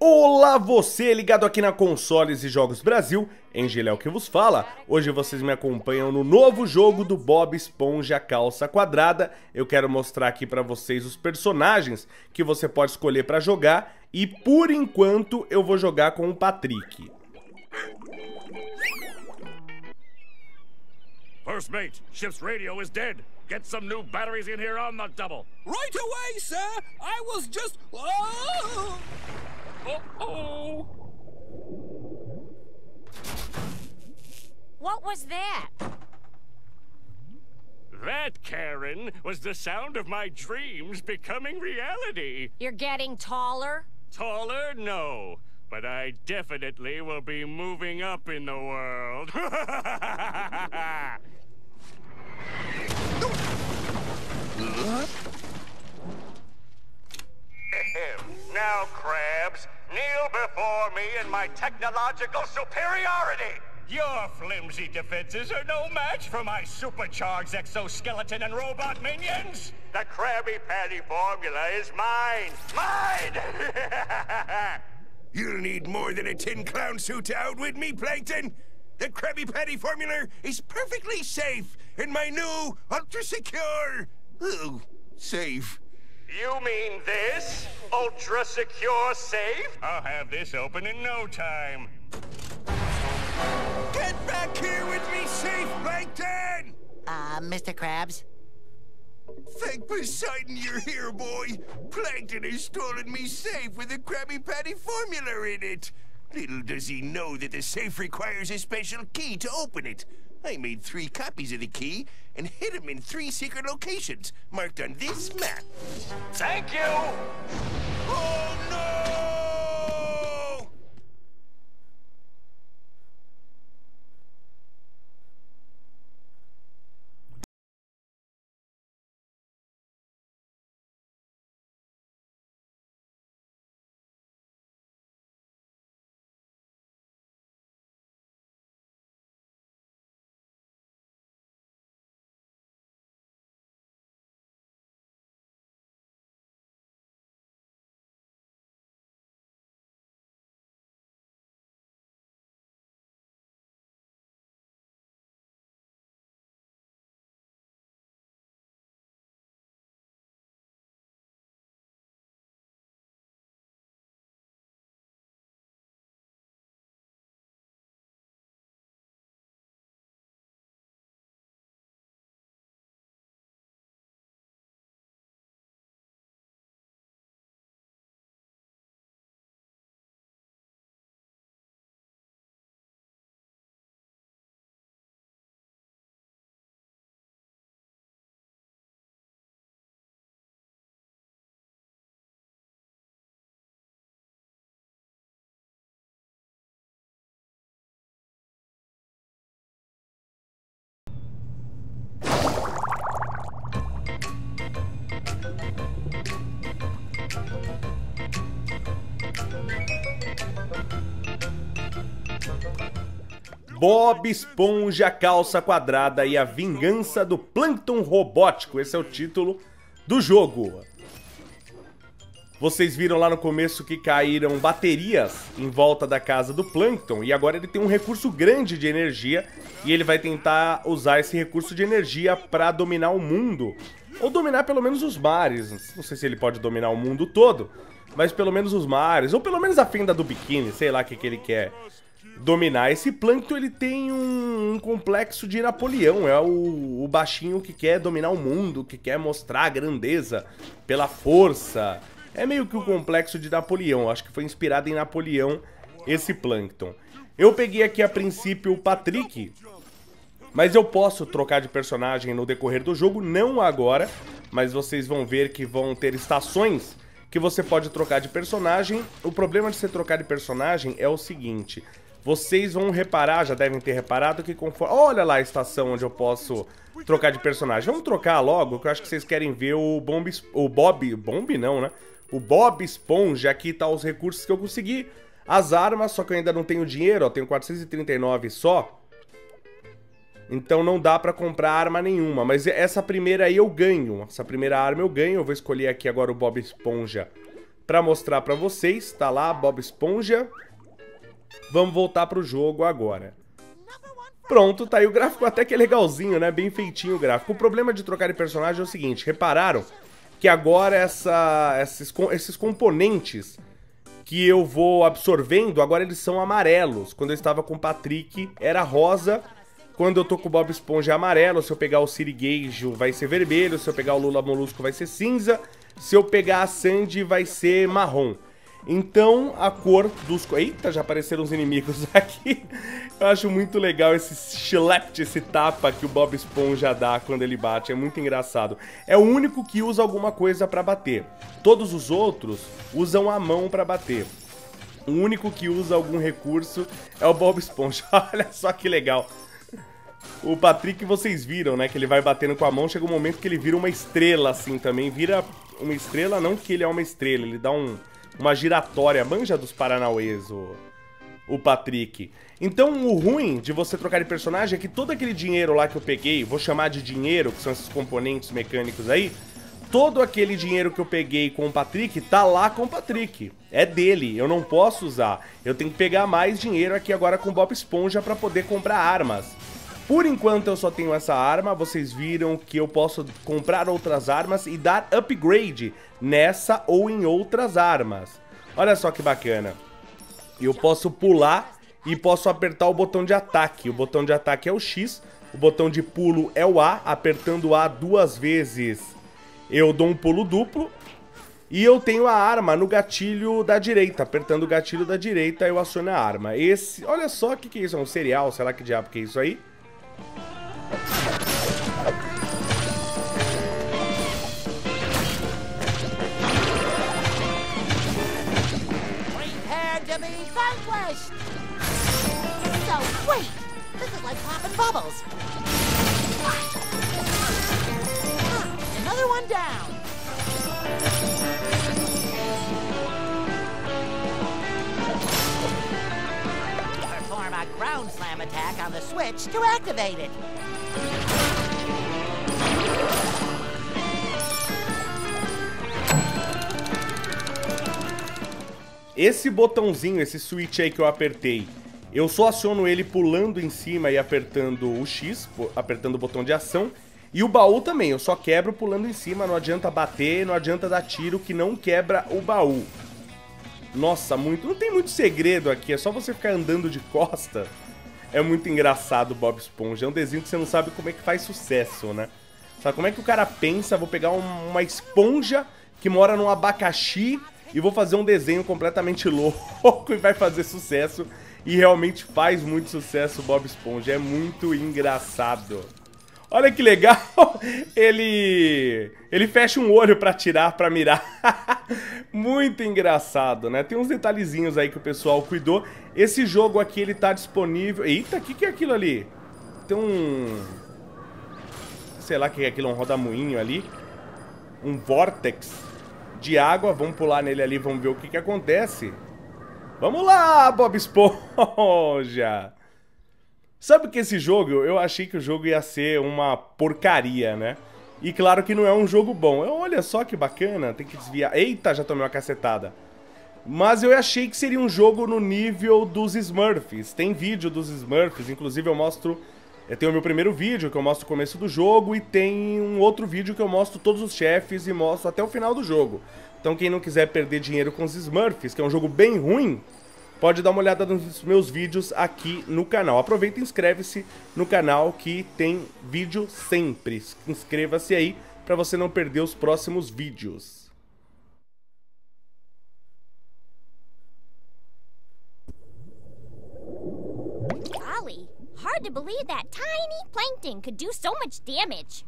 Olá, você ligado aqui na Consoles e Jogos Brasil, Engeléu que vos fala. Hoje vocês me acompanham no novo jogo do Bob Esponja Calça Quadrada. Eu quero mostrar aqui pra vocês os personagens que você pode escolher pra jogar e por enquanto eu vou jogar com o Patrick. First mate, ship's radio is dead. Get some new batteries in here on the double. Right away, sir! I was just... Oh! Uh-oh! What was that? That, Karen, was the sound of my dreams becoming reality. You're getting taller? Taller? No. But I definitely will be moving up in the world. Now, crabs, kneel before me in my technological superiority. Your flimsy defenses are no match for my supercharged exoskeleton and robot minions. The Krabby Patty formula is mine. Mine! You'll need more than a tin clown suit to outwit me, Plankton. The Krabby Patty formula is perfectly safe in my new ultra-secure... safe. You mean this? Ultra-secure safe? I'll have this open in no time. Get back here with me, safe, Plankton! Mr. Krabs? Thank Poseidon you're here, boy. Plankton has stolen me safe with the Krabby Patty formula in it. Little does he know that the safe requires a special key to open it. I made 3 copies of the key and hid them in 3 secret locations marked on this map. Thank you! Oh, no! Bob Esponja Calça Quadrada e a Vingança do Plâncton Robótico. Esse é o título do jogo. Vocês viram lá no começo que caíram baterias em volta da casa do Plâncton e agora ele tem um recurso grande de energia e ele vai tentar usar esse recurso de energia para dominar o mundo. Ou dominar pelo menos os mares. Não sei se ele pode dominar o mundo todo, mas pelo menos os mares. Ou pelo menos a fenda do biquíni, sei lá o que ele quer dominar. Esse Plâncton, ele tem um complexo de Napoleão. É o baixinho que quer dominar o mundo, que quer mostrar a grandeza pela força. É meio que o complexo de Napoleão. Acho que foi inspirado em Napoleão esse Plâncton. Eu peguei aqui a princípio o Patrick, mas eu posso trocar de personagem no decorrer do jogo, não agora, mas vocês vão ver que vão ter estações que você pode trocar de personagem. O problema de você trocar de personagem é o seguinte: vocês vão reparar, já devem ter reparado que conforme... Olha lá a estação onde eu posso trocar de personagem. Vamos trocar logo, que eu acho que vocês querem ver o Bob... Bomb não, né? O Bob Esponja. Aqui tá os recursos que eu consegui. As armas, só que eu ainda não tenho dinheiro, ó. Tenho 439 só. Então não dá pra comprar arma nenhuma. Mas essa primeira aí eu ganho. Essa primeira arma eu ganho. Eu vou escolher aqui agora o Bob Esponja pra mostrar pra vocês. Tá lá, Bob Esponja. Vamos voltar pro jogo agora. Pronto, tá aí o gráfico até que é legalzinho, né? Bem feitinho o gráfico. O problema de trocar de personagem é o seguinte, repararam que agora esses componentes que eu vou absorvendo, agora eles são amarelos. Quando eu estava com o Patrick era rosa, quando eu tô com o Bob Esponja é amarelo, se eu pegar o Sirigueijo vai ser vermelho, se eu pegar o Lula Molusco vai ser cinza, se eu pegar a Sandy vai ser marrom. Então, a cor dos... Eita, já apareceram os inimigos aqui. Eu acho muito legal esse chilept, esse tapa que o Bob Esponja dá quando ele bate. É muito engraçado. É o único que usa alguma coisa pra bater. Todos os outros usam a mão pra bater. O único que usa algum recurso é o Bob Esponja. Olha só que legal. O Patrick, vocês viram, né? Que ele vai batendo com a mão. Chega um momento que ele vira uma estrela, assim, também. Vira uma estrela, não que ele é uma estrela. Ele dá uma giratória, manja dos Paranauês, o Patrick. Então o ruim de você trocar de personagem é que todo aquele dinheiro lá que eu peguei, vou chamar de dinheiro, que são esses componentes mecânicos aí, todo aquele dinheiro que eu peguei com o Patrick tá lá com o Patrick. É dele, eu não posso usar. Eu tenho que pegar mais dinheiro aqui agora com o Bob Esponja pra poder comprar armas. Por enquanto eu só tenho essa arma, vocês viram que eu posso comprar outras armas e dar upgrade nessa ou em outras armas. Olha só que bacana. Eu posso pular e posso apertar o botão de ataque. O botão de ataque é o X, o botão de pulo é o A. Apertando o A 2 vezes eu dou um pulo duplo. E eu tenho a arma no gatilho da direita. Apertando o gatilho da direita eu aciono a arma. Olha só o que é isso, é um cereal, sei lá que diabo que é isso aí. Prepare to be vanquished! So wait, this is like popping bubbles. Another one down. Perform a ground slam attack on the switch to activate it. Esse botãozinho, esse switch aí que eu apertei, eu só aciono ele pulando em cima e apertando o X, apertando o botão de ação. E o baú também, eu só quebro pulando em cima, não adianta bater, não adianta dar tiro que não quebra o baú. Nossa, não tem muito segredo aqui, é só você ficar andando de costa. É muito engraçado o Bob Esponja, é um desenho que você não sabe como é que faz sucesso, né? Sabe como é que o cara pensa, vou pegar uma esponja que mora num abacaxi e vou fazer um desenho completamente louco e vai fazer sucesso. E realmente faz muito sucesso o Bob Esponja, é muito engraçado. Olha que legal, ele fecha um olho pra atirar, pra mirar. Muito engraçado, né? Tem uns detalhezinhos aí que o pessoal cuidou. Esse jogo aqui, ele tá disponível... Eita, o que é aquilo ali? Tem um... Sei lá o que é aquilo, um rodamuinho ali. Um vortex de água. Vamos pular nele ali, vamos ver o que acontece. Vamos lá, Bob Esponja! Sabe que esse jogo, eu achei que o jogo ia ser uma porcaria, né? E claro que não é um jogo bom. Olha só que bacana, tem que desviar. Eita, já tomei uma cacetada. Mas eu achei que seria um jogo no nível dos Smurfs. Tem vídeo dos Smurfs, inclusive eu mostro... Eu tenho o meu primeiro vídeo, que eu mostro o começo do jogo, e tem um outro vídeo que eu mostro todos os chefes e mostro até o final do jogo. Então quem não quiser perder dinheiro com os Smurfs, que é um jogo bem ruim, pode dar uma olhada nos meus vídeos aqui no canal. Aproveita e inscreve-se no canal que tem vídeo sempre. Inscreva-se aí para você não perder os próximos vídeos. Golly, hard to believe that tiny plankton could do so much damage.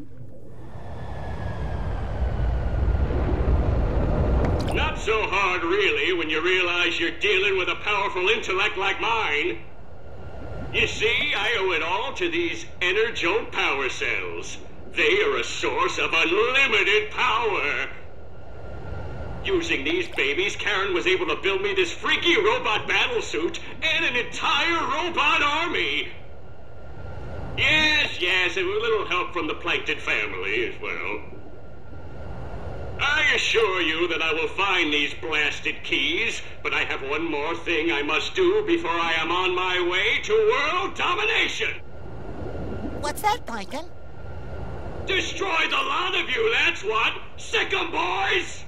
Not so hard, really, when you realize you're dealing with a powerful intellect like mine. You see, I owe it all to these Energon power cells. They are a source of unlimited power. Using these babies, Karen was able to build me this freaky robot battlesuit and an entire robot army. Yes, and a little help from the Plankton family as well. I assure you that I will find these blasted keys, but I have one more thing I must do before I am on my way to world domination. What's that, Plankton? Destroy the lot of you, that's what! Sick 'em, boys!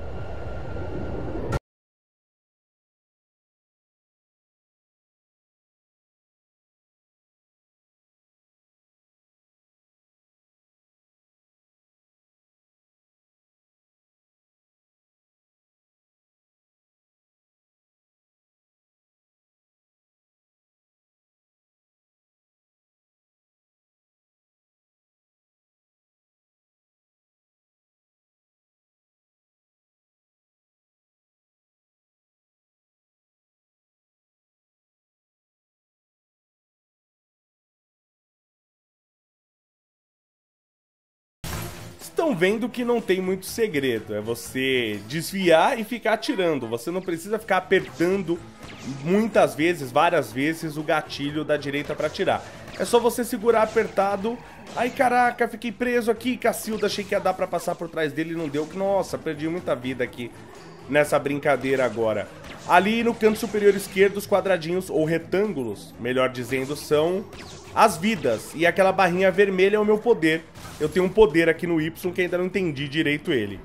Estão vendo que não tem muito segredo, é você desviar e ficar atirando, você não precisa ficar apertando muitas vezes, várias vezes o gatilho da direita para atirar. É só você segurar apertado. Ai caraca, fiquei preso aqui, Cacilda, achei que ia dar pra passar por trás dele e não deu. Nossa, perdi muita vida aqui nessa brincadeira agora. Ali no canto superior esquerdo, os quadradinhos, ou retângulos, melhor dizendo, são as vidas. E aquela barrinha vermelha é o meu poder. Eu tenho um poder aqui no Y que ainda não entendi direito ele.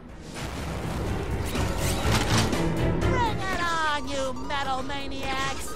Bring it on, you metal maniacs!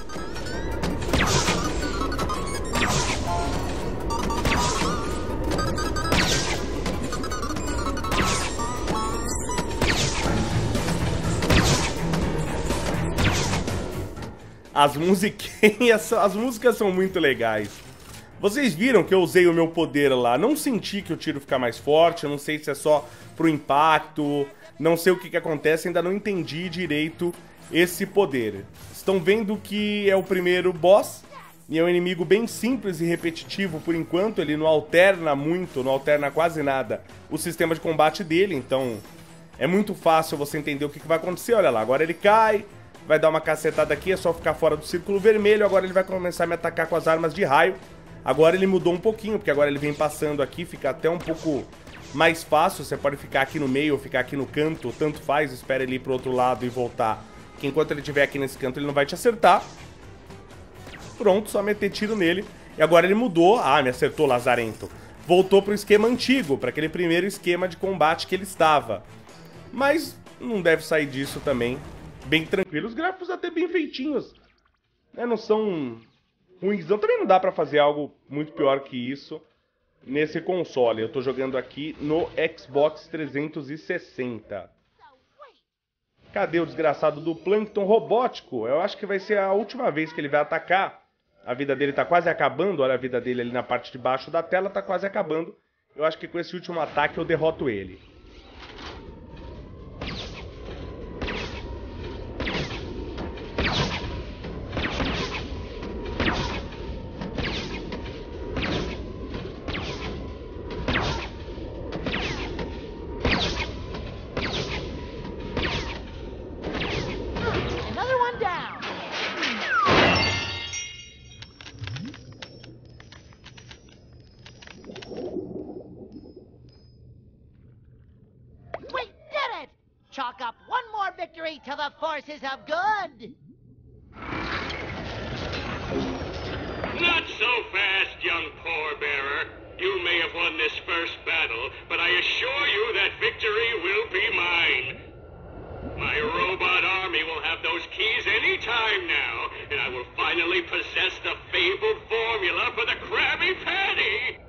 As músicas são muito legais. Vocês viram que eu usei o meu poder lá. Não senti que o tiro fica mais forte. Eu não sei se é só pro impacto. Não sei o que acontece. Ainda não entendi direito esse poder. Estão vendo que é o primeiro boss. E é um inimigo bem simples e repetitivo por enquanto. Ele não alterna muito, não alterna quase nada o sistema de combate dele. Então é muito fácil você entender o que vai acontecer. Olha lá, agora ele cai. Vai dar uma cacetada aqui, é só ficar fora do círculo vermelho. Agora ele vai começar a me atacar com as armas de raio. Agora ele mudou um pouquinho, porque agora ele vem passando aqui. Fica até um pouco mais fácil. Você pode ficar aqui no meio ou ficar aqui no canto. Tanto faz, espera ele ir pro outro lado e voltar. Que enquanto ele estiver aqui nesse canto ele não vai te acertar. Pronto, só meter tiro nele. E agora ele mudou. Ah, me acertou, lazarento. Voltou pro esquema antigo, para aquele primeiro esquema de combate que ele estava. Mas não deve sair disso também. Bem tranquilo. Os gráficos até bem feitinhos, né? Não são ruins. Também não dá pra fazer algo muito pior que isso nesse console. Eu tô jogando aqui no Xbox 360. Cadê o desgraçado do Plankton robótico? Eu acho que vai ser a última vez que ele vai atacar. A vida dele tá quase acabando. Olha a vida dele ali na parte de baixo da tela, tá quase acabando. Eu acho que com esse último ataque eu derroto ele. Chalk up one more victory to the forces of good! Not so fast, young pallbearer. You may have won this first battle, but I assure you that victory will be mine. My robot army will have those keys any time now, and I will finally possess the fabled formula for the Krabby Patty!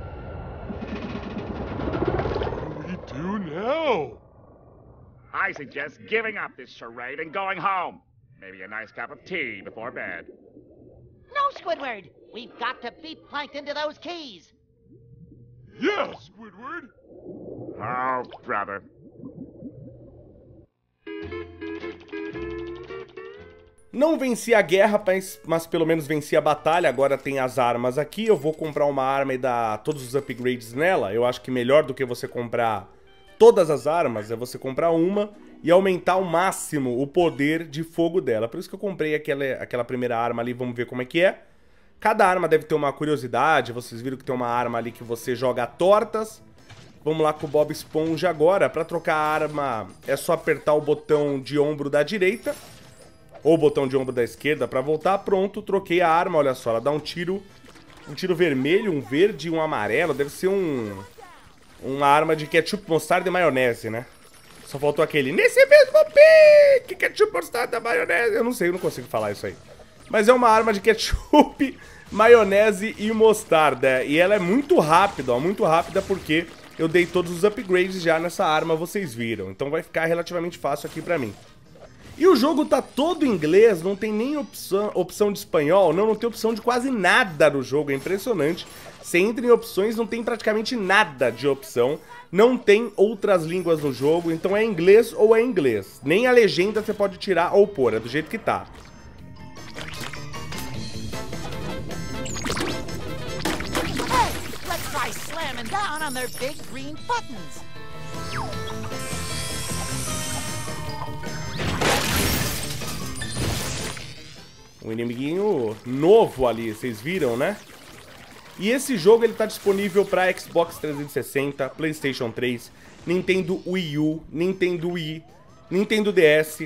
What do we do now? I suggest giving up this charade and going home. Maybe a nice cup of tea before bed. No, Squidward! We've got to beat Plankton to those keys! Yeah, Squidward! Oh, brother. Não venci a guerra, mas pelo menos venci a batalha. Agora tem as armas aqui. Eu vou comprar uma arma e dar todos os upgrades nela. Eu acho que melhor do que você comprar todas as armas é você comprar uma e aumentar ao máximo o poder de fogo dela. Por isso que eu comprei aquela primeira arma ali, vamos ver como é que é. Cada arma deve ter uma curiosidade. Vocês viram que tem uma arma ali que você joga tortas. Vamos lá com o Bob Esponja agora. Pra trocar a arma é só apertar o botão de ombro da direita ou o botão de ombro da esquerda pra voltar. Pronto, troquei a arma, olha só, ela dá um tiro vermelho, um verde e um amarelo. Deve ser uma arma de ketchup, mostarda e maionese, né? Só faltou aquele, nesse mesmo pique, ketchup, mostarda, maionese. Eu não sei, eu não consigo falar isso aí. Mas é uma arma de ketchup, maionese e mostarda. E ela é muito rápida, ó, muito rápida porque eu dei todos os upgrades já nessa arma, vocês viram. Então vai ficar relativamente fácil aqui pra mim. E o jogo tá todo em inglês, não tem nem opção de espanhol, não tem opção de quase nada no jogo, é impressionante. Você entra em opções, não tem praticamente nada de opção, não tem outras línguas no jogo, então é inglês ou é inglês. Nem a legenda você pode tirar ou pôr, é do jeito que tá. Hey, let's try slamming down on their big green buttons. Um inimiguinho novo ali, vocês viram, né? E esse jogo ele tá disponível para Xbox 360, PlayStation 3, Nintendo Wii U, Nintendo Wii, Nintendo DS,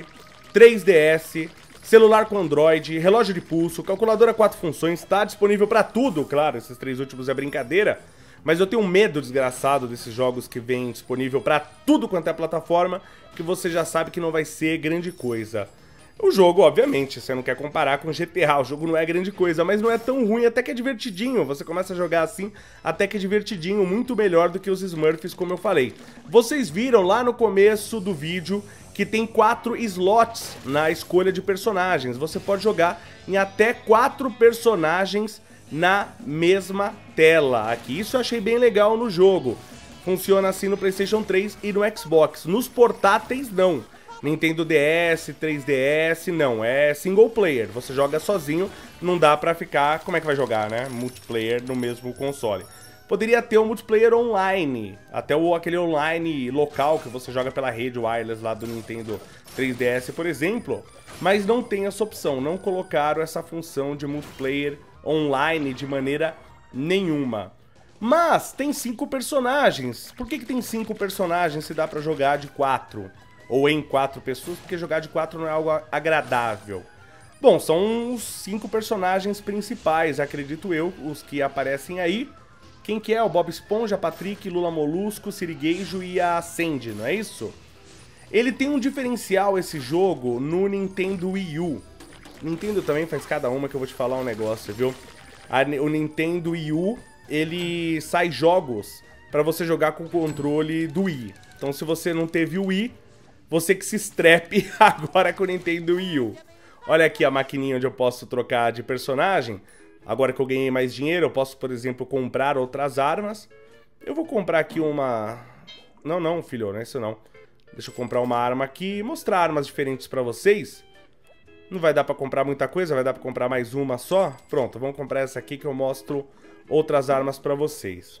3DS, celular com Android, relógio de pulso, calculadora 4 funções, tá disponível para tudo, claro, esses 3 últimos é brincadeira, mas eu tenho um medo desgraçado desses jogos que vêm disponível para tudo quanto é plataforma, que você já sabe que não vai ser grande coisa. O jogo, obviamente, você não quer comparar com GTA, o jogo não é grande coisa, mas não é tão ruim, até que é divertidinho. Você começa a jogar assim, até que é divertidinho, muito melhor do que os Smurfs, como eu falei. Vocês viram lá no começo do vídeo que tem 4 slots na escolha de personagens. Você pode jogar em até 4 personagens na mesma tela aqui. Isso eu achei bem legal no jogo. Funciona assim no PlayStation 3 e no Xbox. Nos portáteis, não. Nintendo DS, 3DS, não, é single player, você joga sozinho, não dá pra ficar, como é que vai jogar, né, multiplayer no mesmo console. Poderia ter um multiplayer online, até aquele online local que você joga pela rede wireless lá do Nintendo 3DS, por exemplo, mas não tem essa opção, não colocaram essa função de multiplayer online de maneira nenhuma. Mas tem 5 personagens, por que tem 5 personagens se dá pra jogar de 4? Ou em 4 pessoas, porque jogar de 4 não é algo agradável. Bom, são os 5 personagens principais, acredito eu, os que aparecem aí. Quem que é? O Bob Esponja, Patrick, Lula Molusco, Sirigueijo e a Sandy, não é isso? Ele tem um diferencial, esse jogo, no Nintendo Wii U. Nintendo também faz cada uma que eu vou te falar um negócio, viu? O Nintendo Wii U, ele sai jogos pra você jogar com o controle do Wii. Então se você não teve o Wii, você que se estrepe agora com o Nintendo Wii U. Olha aqui a maquininha onde eu posso trocar de personagem. Agora que eu ganhei mais dinheiro, eu posso, por exemplo, comprar outras armas. Eu vou comprar aqui uma... Não, filho, não é isso não. Deixa eu comprar uma arma aqui e mostrar armas diferentes pra vocês. Não vai dar pra comprar muita coisa, vai dar pra comprar mais uma só. Pronto, vamos comprar essa aqui que eu mostro outras armas pra vocês.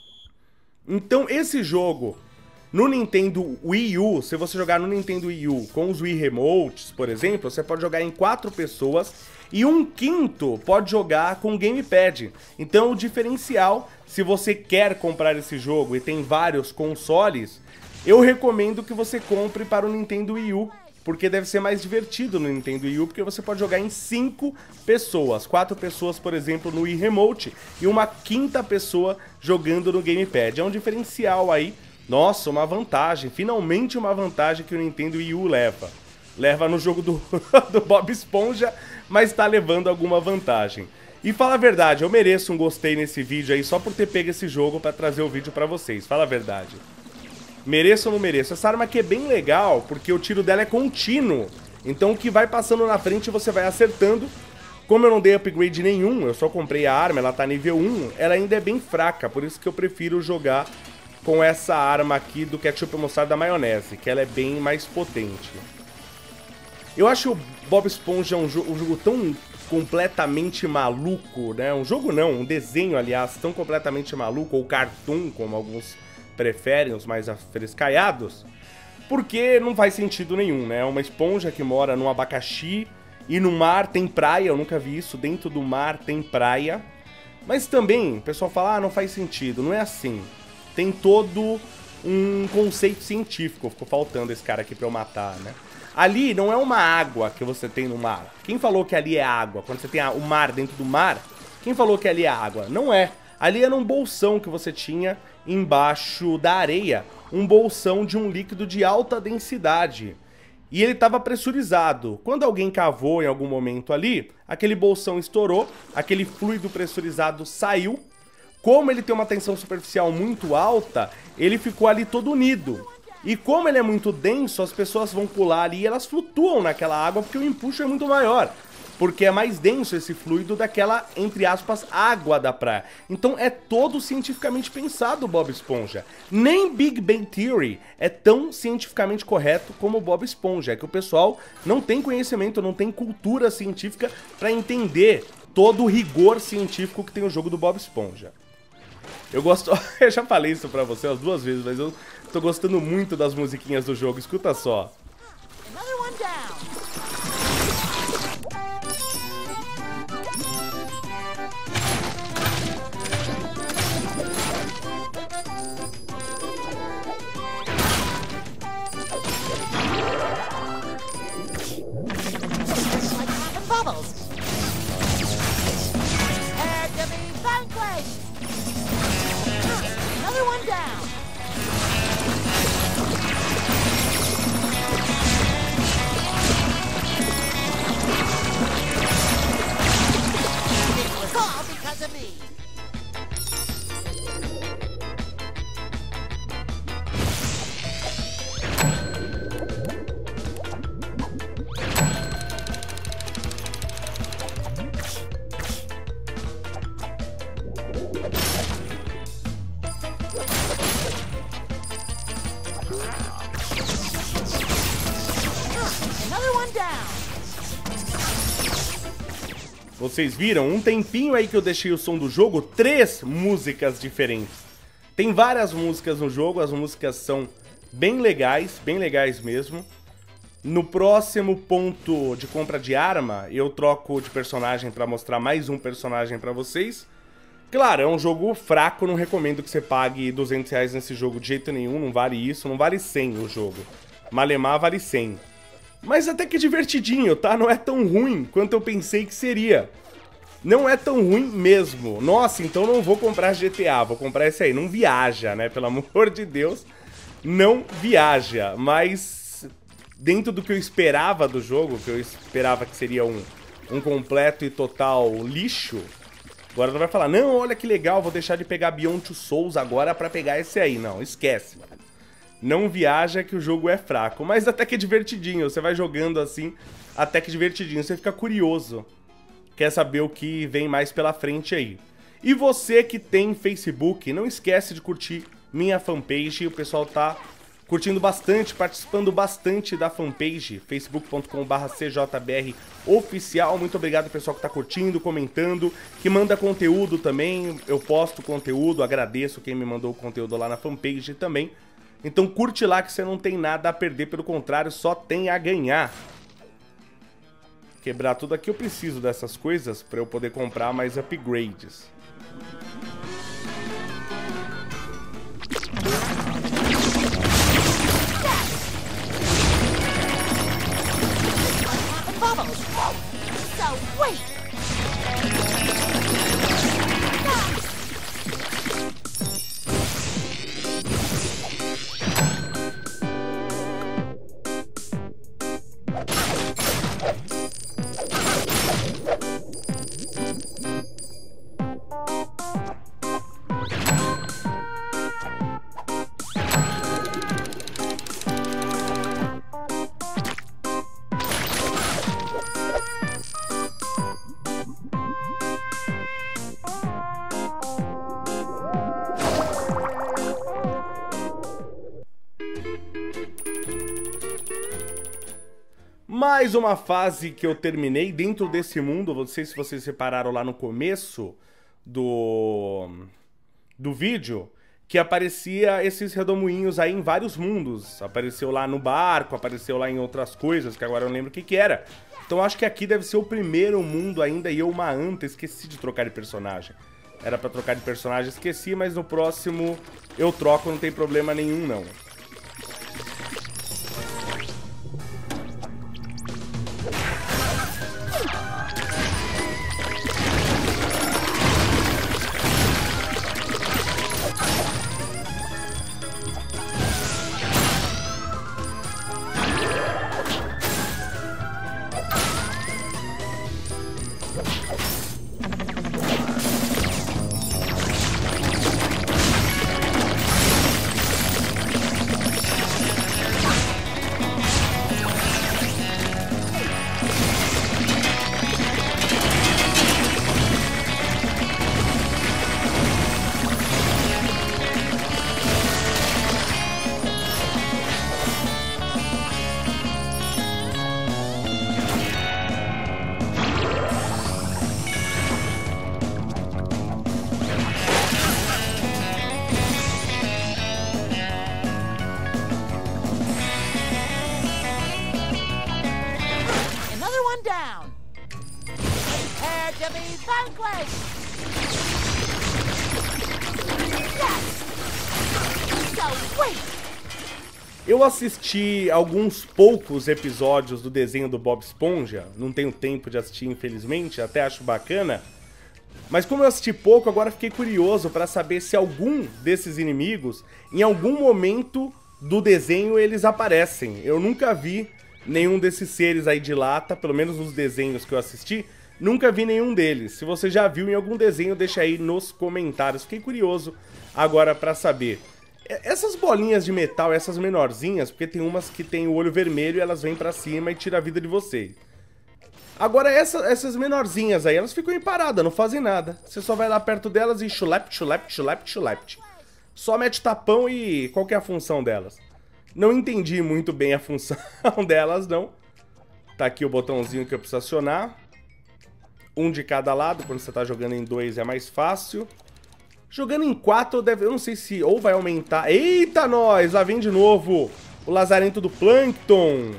Então, esse jogo... No Nintendo Wii U, se você jogar no Nintendo Wii U com os Wii Remotes, por exemplo, você pode jogar em 4 pessoas e 1/5 pode jogar com Gamepad. Então o diferencial, se você quer comprar esse jogo e tem vários consoles, eu recomendo que você compre para o Nintendo Wii U, porque deve ser mais divertido no Nintendo Wii U, porque você pode jogar em 5 pessoas. 4 pessoas, por exemplo, no Wii Remote e uma 5ª pessoa jogando no Gamepad. É um diferencial aí. Nossa, uma vantagem, finalmente uma vantagem que o Nintendo Wii U leva. Leva no jogo do Bob Esponja, mas tá levando alguma vantagem. E fala a verdade, eu mereço um gostei nesse vídeo aí só por ter pego esse jogo pra trazer o vídeo pra vocês, fala a verdade. Mereço ou não mereço? Essa arma aqui é bem legal, porque o tiro dela é contínuo. Então o que vai passando na frente você vai acertando. Como eu não dei upgrade nenhum, eu só comprei a arma, ela tá nível 1, ela ainda é bem fraca, por isso que eu prefiro jogar com essa arma aqui do ketchup mostarda da maionese, que ela é bem mais potente. Eu acho o Bob Esponja um jogo tão completamente maluco, né? Um jogo não, um desenho, aliás, tão completamente maluco, ou cartoon, como alguns preferem, os mais afrescaiados, porque não faz sentido nenhum, né? É uma esponja que mora num abacaxi e no mar tem praia, eu nunca vi isso, dentro do mar tem praia. Mas também, o pessoal fala, ah, não faz sentido, não é assim. tem todo um conceito científico. Ficou faltando esse cara aqui pra eu matar, né? Ali não é uma água que você tem no mar. Quem falou que ali é água? Quando você tem o mar dentro do mar, quem falou que ali é água? Não é. Ali era um bolsão que você tinha embaixo da areia. Um bolsão de um líquido de alta densidade. E ele estava pressurizado. Quando alguém cavou em algum momento ali, aquele bolsão estourou, aquele fluido pressurizado saiu. Como ele tem uma tensão superficial muito alta, ele ficou ali todo unido. E como ele é muito denso, as pessoas vão pular ali e elas flutuam naquela água porque o empuxo é muito maior. Porque é mais denso esse fluido daquela, entre aspas, água da praia. Então é todo cientificamente pensado o Bob Esponja. Nem Big Bang Theory é tão cientificamente correto como o Bob Esponja. É que o pessoal não tem conhecimento, não tem cultura científica para entender todo o rigor científico que tem o jogo do Bob Esponja. Eu gosto... Eu já falei isso pra você umas 2 vezes, mas eu tô gostando muito das musiquinhas do jogo. Escuta só. Another one down. Bubbles. Had to be vanquished. Another one down. It was all because of me. Another one down. Vocês viram? Um tempinho aí que eu deixei o som do jogo, 3 músicas diferentes. Tem várias músicas no jogo, as músicas são bem legais mesmo. No próximo ponto de compra de arma, eu troco de personagem pra mostrar mais um personagem pra vocês. Claro, é um jogo fraco, não recomendo que você pague R$200 nesse jogo de jeito nenhum, não vale isso, não vale 100 o jogo. Malemar vale 100. Mas até que divertidinho, tá? Não é tão ruim quanto eu pensei que seria. Não é tão ruim mesmo. Nossa, então não vou comprar GTA, vou comprar esse aí. Não viaja, né? Pelo amor de Deus, não viaja. Mas dentro do que eu esperava do jogo, que eu esperava que seria um completo e total lixo, agora não vai falar, não, olha que legal, vou deixar de pegar Beyond Two Souls agora pra pegar esse aí. Não, esquece, mano. Não viaja que o jogo é fraco, mas até que é divertidinho. Você vai jogando assim, até que divertidinho. Você fica curioso. Quer saber o que vem mais pela frente aí. E você que tem Facebook, não esquece de curtir minha fanpage. O pessoal tá curtindo bastante, participando bastante da fanpage, facebook.com/cjbroficial. Muito obrigado pessoal que tá curtindo, comentando, que manda conteúdo também. Eu posto conteúdo, agradeço quem me mandou o conteúdo lá na fanpage também. Então curte lá que você não tem nada a perder, pelo contrário, só tem a ganhar. Quebrar tudo aqui, eu preciso dessas coisas para eu poder comprar mais upgrades. Bubbles. So wait. Mais uma fase que eu terminei dentro desse mundo. Não sei se vocês repararam lá no começo do vídeo, que aparecia esses redemoinhos aí em vários mundos. Apareceu lá no barco, apareceu lá em outras coisas, que agora eu não lembro o que era. Então acho que aqui deve ser o primeiro mundo ainda, e eu uma anta, esqueci de trocar de personagem. Era pra trocar de personagem, esqueci, mas no próximo eu troco, não tem problema nenhum, não. Eu assisti alguns poucos episódios do desenho do Bob Esponja, não tenho tempo de assistir, infelizmente, até acho bacana. Mas como eu assisti pouco, agora fiquei curioso para saber se algum desses inimigos, em algum momento do desenho, eles aparecem. Eu nunca vi nenhum desses seres aí de lata, pelo menos nos desenhos que eu assisti, nunca vi nenhum deles. Se você já viu em algum desenho, deixa aí nos comentários. Fiquei curioso agora para saber. Essas bolinhas de metal, essas menorzinhas, porque tem umas que tem o olho vermelho e elas vêm pra cima e tiram a vida de você. Agora essas menorzinhas aí, elas ficam em parada, não fazem nada. Você só vai lá perto delas e chulep, chulep, chulep, chulep. Só mete tapão e qual que é a função delas? Não entendi muito bem a função delas, não. Tá aqui o botãozinho que eu preciso acionar. Um de cada lado, quando você tá jogando em 2 é mais fácil. Jogando em 4, eu não sei se ou vai aumentar... Eita, nós! Lá vem de novo o lazarento do Plankton.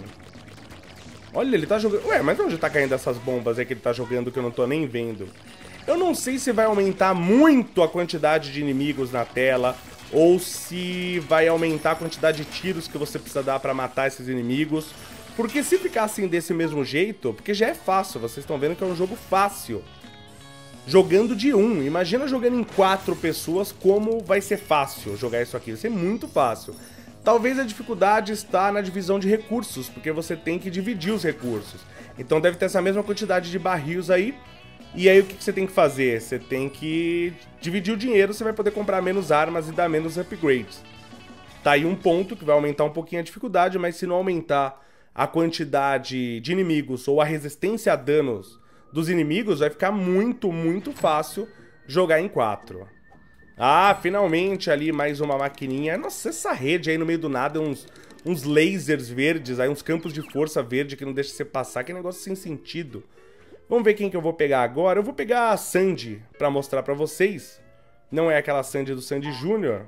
Olha, ele tá jogando... Ué, mas onde tá caindo essas bombas aí que ele tá jogando que eu não tô nem vendo? Eu não sei se vai aumentar muito a quantidade de inimigos na tela ou se vai aumentar a quantidade de tiros que você precisa dar pra matar esses inimigos. Porque se ficar assim desse mesmo jeito... Porque já é fácil, vocês estão vendo que é um jogo fácil. Jogando de 1, imagina jogando em 4 pessoas como vai ser fácil jogar isso aqui, vai ser muito fácil. Talvez a dificuldade está na divisão de recursos, porque você tem que dividir os recursos. Então deve ter essa mesma quantidade de barris aí, e aí o que você tem que fazer? Você tem que dividir o dinheiro, você vai poder comprar menos armas e dar menos upgrades. Tá aí um ponto que vai aumentar um pouquinho a dificuldade, mas se não aumentar a quantidade de inimigos ou a resistência a danos dos inimigos, vai ficar muito, muito fácil jogar em 4. Ah, finalmente ali mais uma maquininha. Nossa, essa rede aí no meio do nada, uns lasers verdes, aí uns campos de força verde que não deixa você passar, que negócio sem sentido. Vamos ver quem que eu vou pegar agora. Eu vou pegar a Sandy pra mostrar pra vocês. Não é aquela Sandy do Sandy Jr.,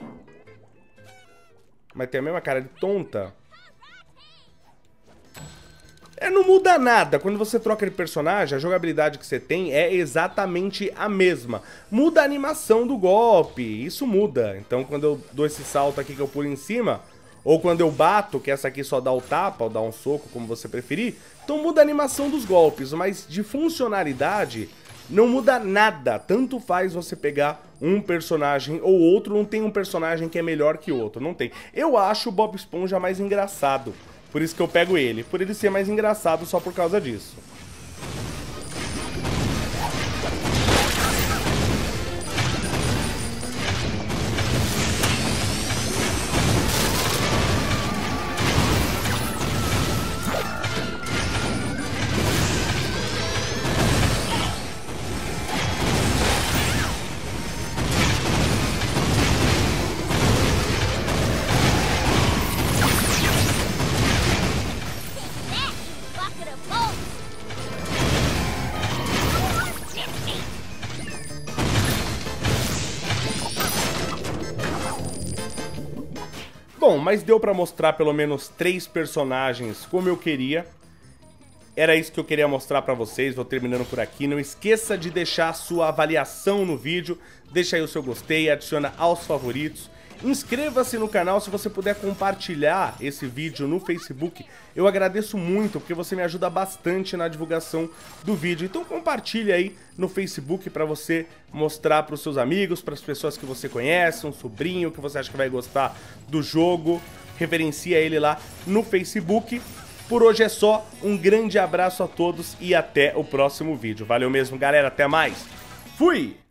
mas tem a mesma cara de tonta. Não muda nada, quando você troca de personagem, a jogabilidade que você tem é exatamente a mesma. Muda a animação do golpe, isso muda. Então quando eu dou esse salto aqui que eu pulo em cima, ou quando eu bato, que essa aqui só dá o tapa, ou dá um soco, como você preferir, então muda a animação dos golpes, mas de funcionalidade não muda nada. Tanto faz você pegar um personagem ou outro, não tem um personagem que é melhor que o outro, não tem. Eu acho o Bob Esponja mais engraçado. Por isso que eu pego ele. Por ele ser mais engraçado só por causa disso. Bom, mas deu pra mostrar pelo menos 3 personagens como eu queria. era isso que eu queria mostrar pra vocês. Vou terminando por aqui. Não esqueça de deixar a sua avaliação no vídeo. Deixa aí o seu gostei, adiciona aos favoritos. Inscreva-se no canal. Se você puder compartilhar esse vídeo no Facebook, eu agradeço muito, porque você me ajuda bastante na divulgação do vídeo. Então compartilhe aí no Facebook para você mostrar para os seus amigos, para as pessoas que você conhece, um sobrinho que você acha que vai gostar do jogo. Referencia ele lá no Facebook. Por hoje é só, um grande abraço a todos e até o próximo vídeo. Valeu mesmo, galera, até mais. Fui!